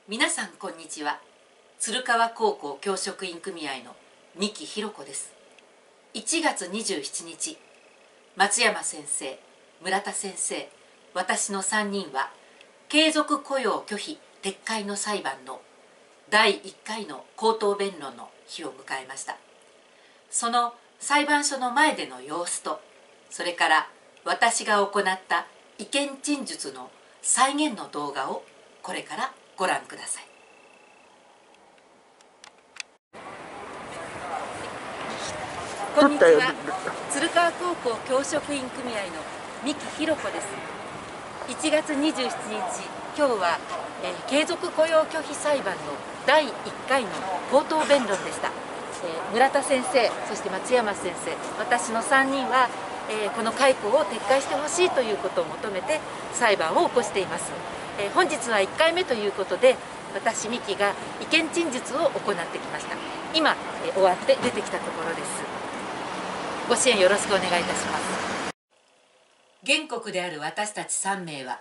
皆さんこんにちは。鶴川高校教職員組合の三木ひろ子です。1月27日、松山先生、村田先生、私の3人は継続雇用拒否撤回の裁判の第1回の口頭弁論の日を迎えました。その裁判所の前での様子と、それから私が行った意見陳述の再現の動画をこれからご覧ください。こんにちは。鶴川高校教職員組合の三木ひろ子です。1月27日、今日は、継続雇用拒否裁判の第1回の口頭弁論でした。村田先生、そして松山先生、私の3人は、この解雇を撤回してほしいということを求めて裁判を起こしています。本日は1回目ということで、私三木が意見陳述を行ってきました。今、終わって出てきたところです。ご支援よろしくお願いいたします。原告である私たち3名は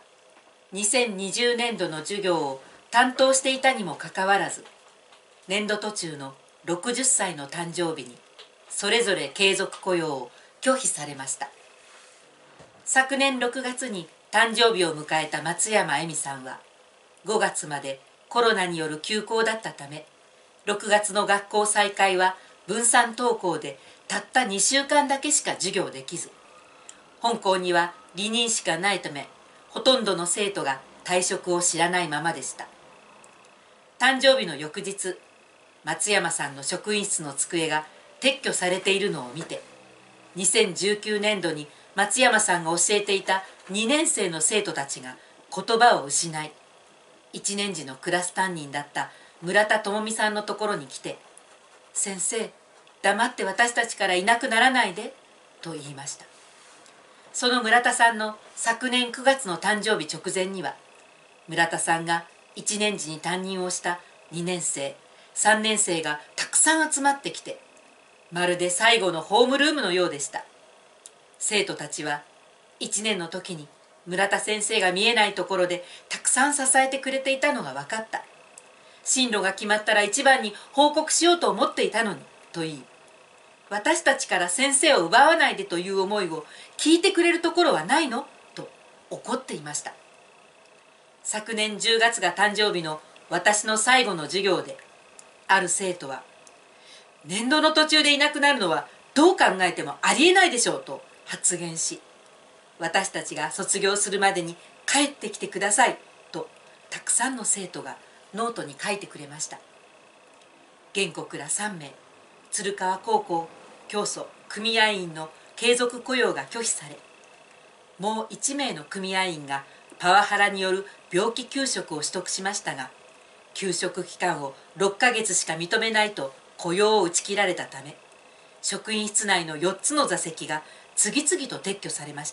2020年度の授業を担当していたにもかかわらず、年度途中の60歳の誕生日にそれぞれ継続雇用を拒否されました。昨年6月に誕生日を迎えた松山恵美さんは5月までコロナによる休校だったため、6月の学校再開は分散登校でたった2週間だけしか授業できず、本校には離任しかないため、ほとんどの生徒が退職を知らないままでした。誕生日の翌日、松山さんの職員室の机が撤去されているのを見て、2019年度に松山さんが教えていた2年生の生徒たちが言葉を失い、1年時のクラス担任だった村田智美さんのところに来て、先生、黙って私たちからいなくならないで、と言いました。その村田さんの昨年9月の誕生日直前には、村田さんが1年時に担任をした2年生、3年生がたくさん集まってきて、まるで最後のホームルームのようでした。生徒たちは1年の時に村田先生が見えないところでたくさん支えてくれていたのが分かった。進路が決まったら一番に報告しようと思っていたのに、と言い、私たちから先生を奪わないでという思いを聞いてくれるところはないのと怒っていました。昨年10月が誕生日の私の最後の授業で、ある生徒は、年度の途中でいなくなるのはどう考えてもありえないでしょうと発言し、私たちが卒業するまでに帰ってきてくださいとたくさんの生徒がノートに書いてくれました。原告ら3名、鶴川高校教祖組合員の継続雇用が拒否され、もう1名の組合員がパワハラによる病気休職を取得しましたが、休職期間を6ヶ月しか認めないと雇用を打ち切られたため、職員室内の4つの座席が次々と撤去されました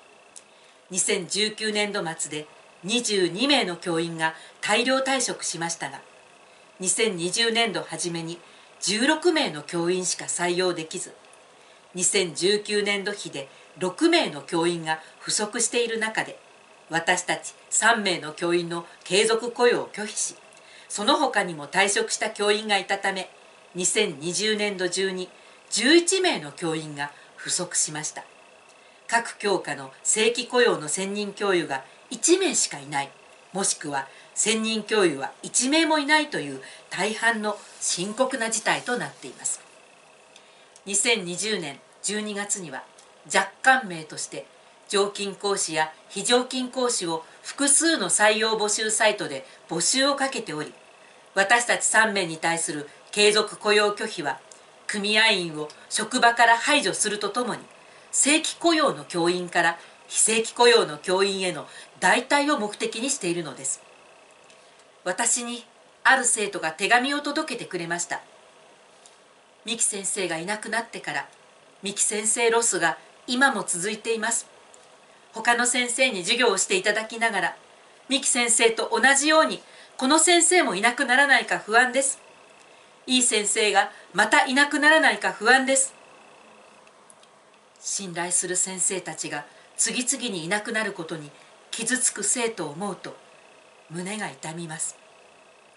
。2019年度末で22名の教員が大量退職しましたが、2020年度初めに16名の教員しか採用できず、2019年度比で6名の教員が不足している中で、私たち3名の教員の継続雇用を拒否し、その他にも退職した教員がいたため、2020年度中に11名の教員が不足しました。各教科の正規雇用の専任教諭が1名しかいない、もしくは専任教諭は1名もいないという大半の深刻な事態となっています。2020年12月には若干名として常勤講師や非常勤講師を複数の採用募集サイトで募集をかけており、私たち3名に対する継続雇用拒否は組合員を職場から排除するとともに、正規雇用の教員から非正規雇用の教員への代替を目的にしているのです。私にある生徒が手紙を届けてくれました。三木先生がいなくなってから三木先生ロスが今も続いています。他の先生に授業をしていただきながら、三木先生と同じようにこの先生もいなくならないか不安です。いい先生がまたいなくならないか不安です。信頼する先生たちが次々にいなくなることに傷つく生徒を思うと胸が痛みます。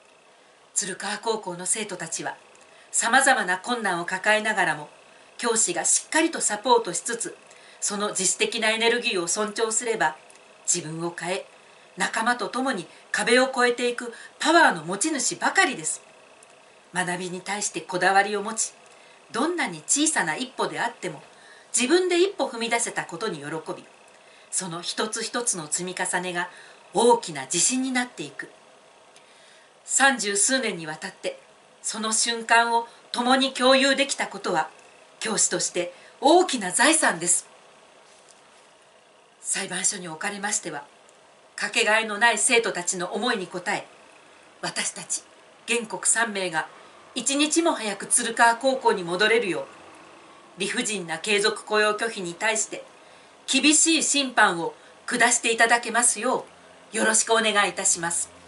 鶴川高校の生徒たちはさまざまな困難を抱えながらも、教師がしっかりとサポートしつつ、その自主的なエネルギーを尊重すれば、自分を変え、仲間と共に壁を越えていくパワーの持ち主ばかりです。学びに対してこだわりを持ち、どんなに小さな一歩であっても自分で一歩踏み出せたことに喜び、その一つ一つの積み重ねが大きな自信になっていく。30数年にわたってその瞬間を共に共有できたことは、教師として大きな財産です。裁判所におかれましては、かけがえのない生徒たちの思いに応え、私たち原告3名が一日も早く鶴川高校に戻れるよう、理不尽な継続雇用拒否に対して厳しい審判を下していただけますよう、よろしくお願いいたします。